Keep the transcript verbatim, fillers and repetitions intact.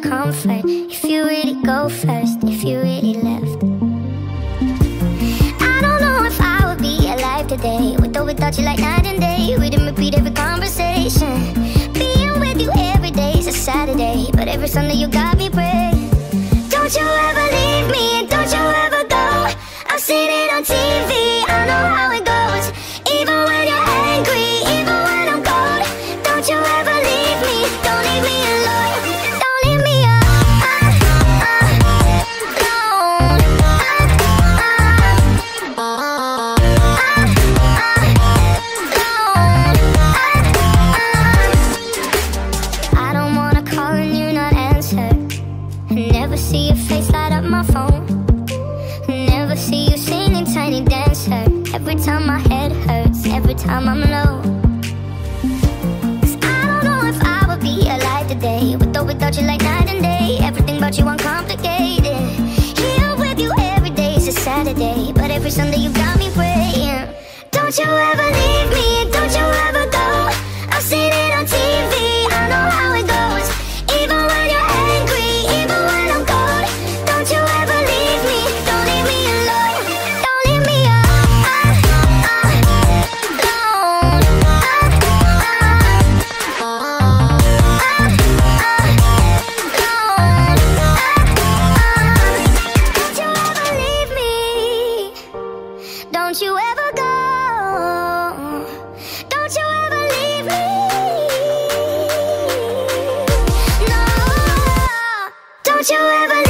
comfort if you really go first, if you really left. I don't know if I would be alive today, with or without you like night and day. We didn't repeat every conversation. Being with you every day is a Saturday, but every Sunday you got me praying. Don't you ever leave me, and don't you ever go. I've seen it on T V, I know how it goes. Even when you're angry, even when I'm cold. Don't you ever leave me, don't leave me alone. Don't leave me alone. I don't wanna call and you not answer. Never see your face light up my phone. Never see you singing Tiny Dancer. Every time my head hurts, every time I'm low. Cause I don't know if I would be alive today, with or without you like night and day. Everything about you uncomplicated. Here with you every day is a Saturday, but every Sunday you got me praying. Don't you ever leave me, don't you ever go. I've seen it on T V, I know how it goes. Even when you're angry, even when I'm cold. Don't you ever leave me, don't leave me alone. Don't leave me Don't you ever go. Don't you ever leave me. No. Don't you ever